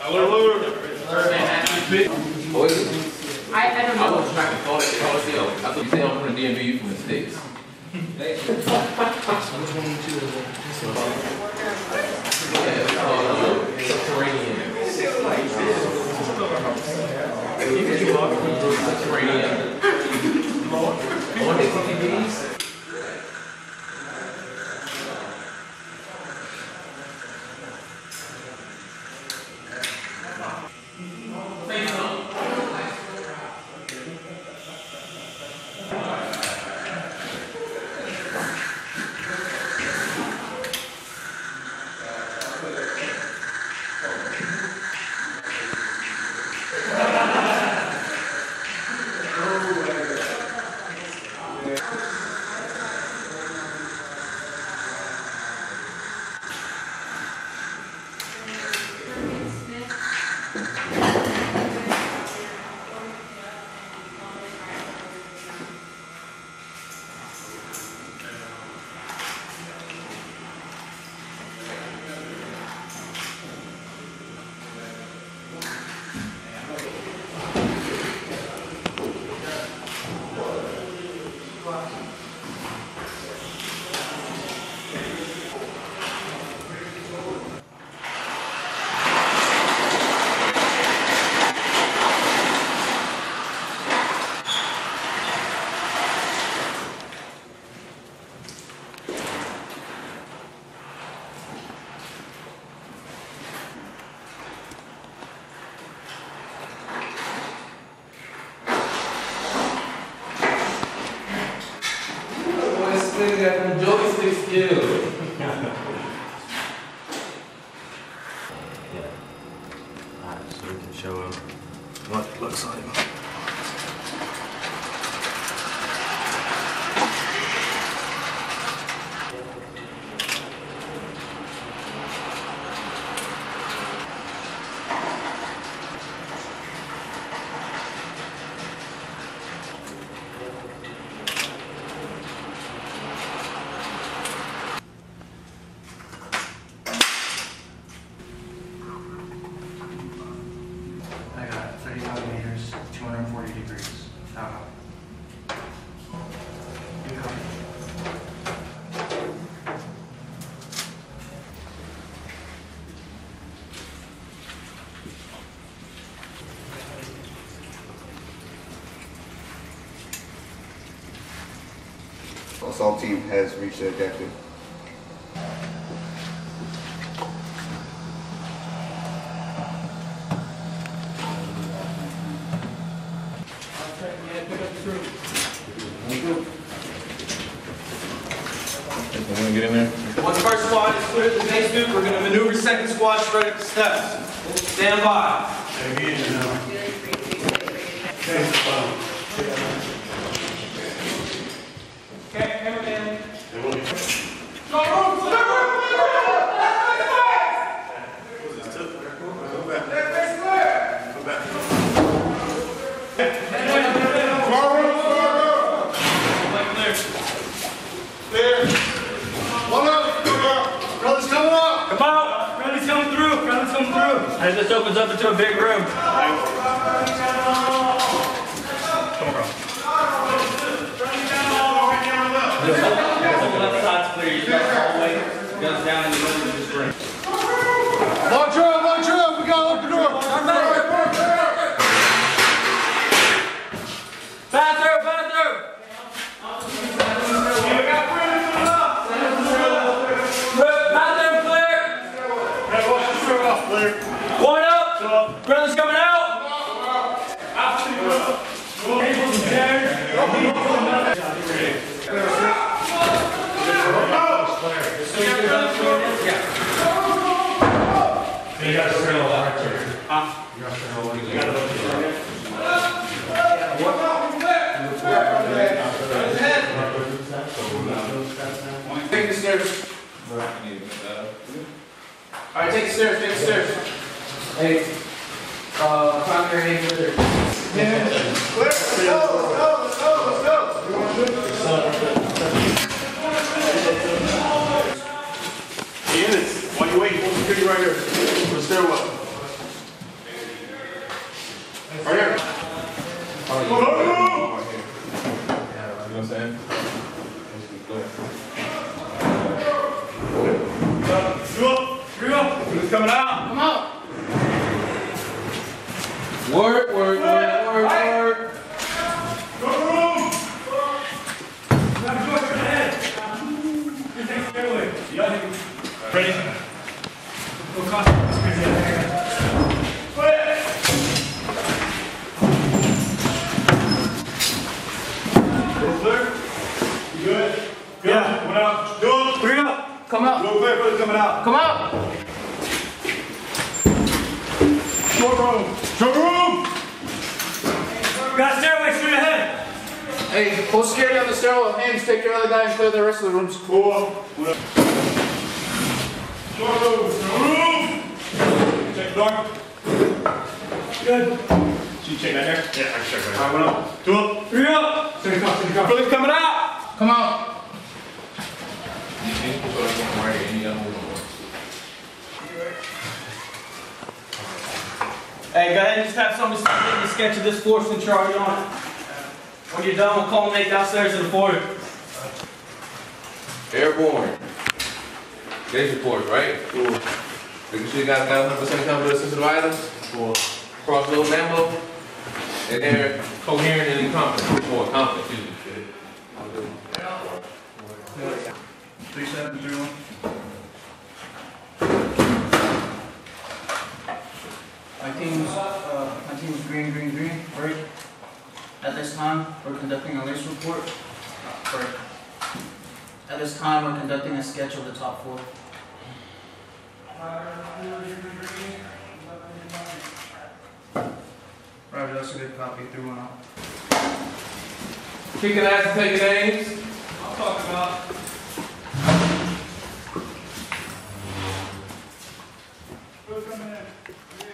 I don't know. I was trying to call it. I thought you said I'm from the DMV, you from the States. Subterranean. Subterranean. So we can show him what it looks like. I got 35 meters, 240 degrees. How you copy? Assault team has reached the objective. Get in there. Once first squad is clear to the base nuke, we're going to maneuver second squad straight up the steps. Stand by. Okay, cameraman. And this opens up into a big room. Come across. The left side's clear. You got the hallway. Goes down in the middle of this room. Launch up, we gotta open the door. Bathroom. Bathroom clear. One up. Brothers coming out. You got to turn water. You got to turn water. Take the stairs. Alright, take the stairs. Hey, primary aim with her. Let's go. Units, while you wait, hold the trigger right here. For the stairwell. Who's coming out? Come out. Work, work, work, work, work. Go room! Ready? Go cost. Good. Yeah. Coming out. Do it. 3 up. Come out. Go clear for the coming out. Come out. Short room. Short room. Got stairway straight ahead. Hey, pull security on the stairwell. Hands, take care of the guys, clear the rest of the rooms. Cool. Short room. Short room. Check the door. Good. Should you check that there? Yeah, I can check that. All right, 1 up. 2 up. 3 up. City car. Brother coming out. Come out. Hey, go ahead and just have somebody start getting a sketch of this force and charge on it. When you're done, we'll culminate downstairs in the foyer. Airborne. Base reports, right? Cool. Making sure you guys got 100% covered with sensitive items. Cool. Cross-load ammo. And they're coherent and incompetent. Or competent, excuse me. 3701. My team's green, break. At this time, we're conducting a race report. Break. At this time, we're conducting a sketch of the top floor. Roger, that's a good copy. 3-1 out. Kicking ass and taking names. I'll talk about. Who's coming in?